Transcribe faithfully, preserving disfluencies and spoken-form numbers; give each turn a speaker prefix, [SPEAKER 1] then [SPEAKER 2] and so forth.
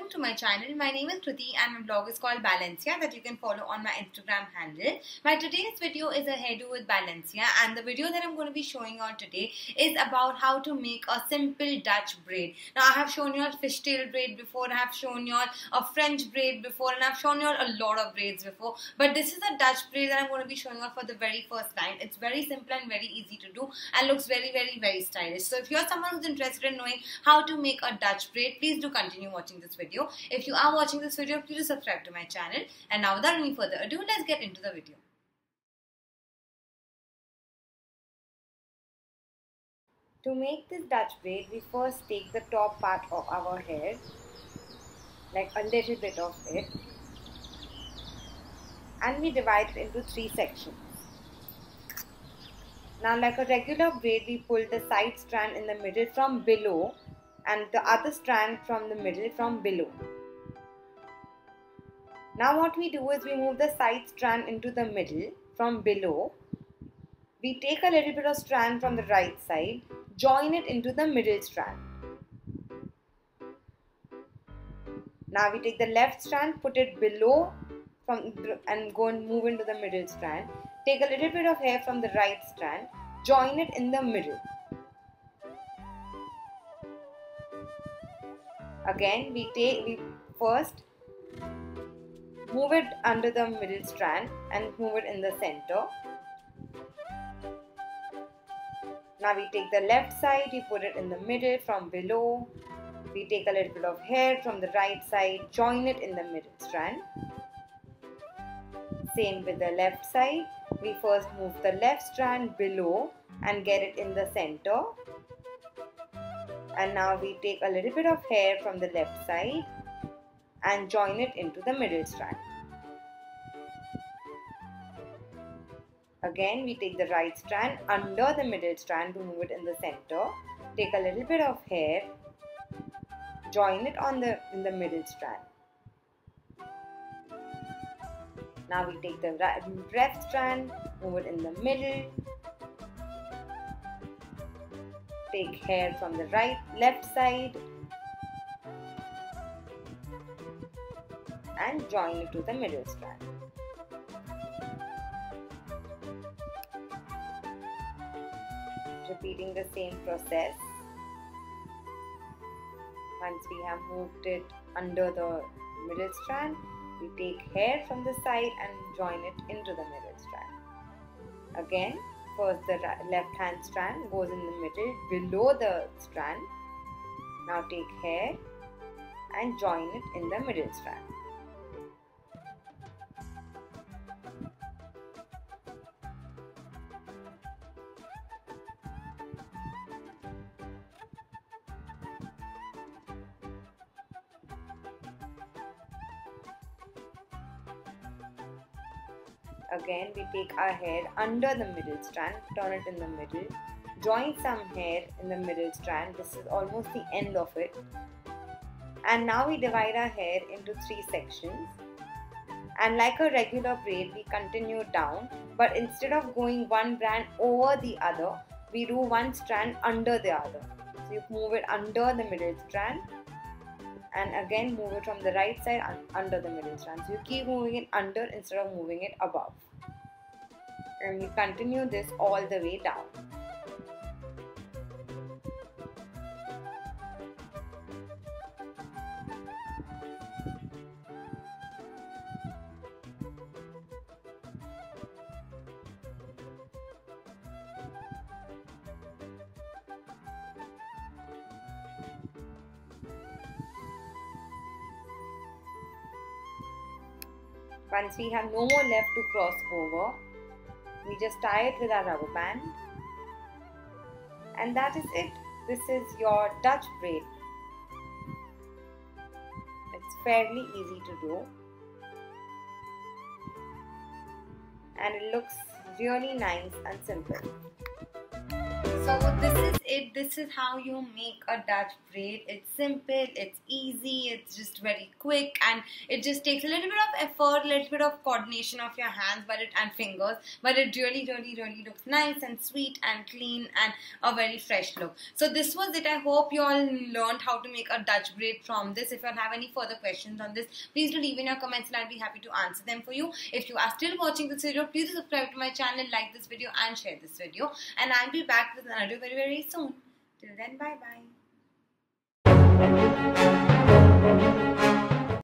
[SPEAKER 1] welcome to my channel. My name is Kriti and my blog is called Balancia that you can follow on my Instagram handle. My today's video is a hairdo with Balancia, and the video that I'm going to be showing on today is about how to make a simple Dutch braid. Now I have shown you all fishtail braid before, I have shown you all a French braid before, and I've shown you all a lot of braids before. But this is a Dutch braid that I'm going to be showing you all for the very first time. It's very simple and very easy to do and looks very very very stylish. So if you're someone who's interested in knowing how to make a Dutch braid, please do continue watching this video. If you are watching this video, please subscribe to my channel. And now without any further ado, let's get into the video. To make this Dutch braid, we first take the top part of our hair, like a little bit of it, and we divide it into three sections. Now, like a regular braid, we pull the side strand in the middle from below and the other strand from the middle from below. Now what we do is we move the side strand into the middle from below. We take a little bit of strand from the right side, join it into the middle strand. Now we take the left strand, put it below from and go and move into the middle strand. Take a little bit of hair from the right strand, join it in the middle. Again, we take we first move it under the middle strand and move it in the center. Now we take the left side, we put it in the middle from below. We take a little bit of hair from the right side, join it in the middle strand. Same with the left side. We first move the left strand below and get it in the center. And now we take a little bit of hair from the left side and join it into the middle strand. Again, we take the right strand under the middle strand to move it in the center. Take a little bit of hair, join it on the in the middle strand. Now we take the left strand, move it in the middle. Take hair from the right, left side and join it to the middle strand. Repeating the same process. Once we have moved it under the middle strand, we take hair from the side and join it into the middle strand. Again, first the left hand strand goes in the middle below the strand. Now take hair and join it in the middle strand. Again, we take our hair under the middle strand, turn it in the middle, join some hair in the middle strand. This is almost the end of it. And now we divide our hair into three sections. And like a regular braid, we continue down, but instead of going one strand over the other, we do one strand under the other. So you move it under the middle strand and again move it from the right side under the middle strand. So you keep moving it under instead of moving it above. And we continue this all the way down. Once we have no more left to cross over, we just tie it with our rubber band. And that is it. This is your Dutch braid. It's fairly easy to do. And it looks really nice and simple. So this is it. This is how you make a Dutch braid. It's simple, it's easy, it's just very quick, and it just takes a little bit of effort, a little bit of coordination of your hands but it and fingers, but it really really really looks nice and sweet and clean and a very fresh look. So this was it. I hope you all learned how to make a Dutch braid from this. If you have any further questions on this, please do leave in your comments and I'll be happy to answer them for you. If you are still watching this video, please subscribe to my channel, like this video and share this video, and I'll be back with another very very soon. Till then, bye bye.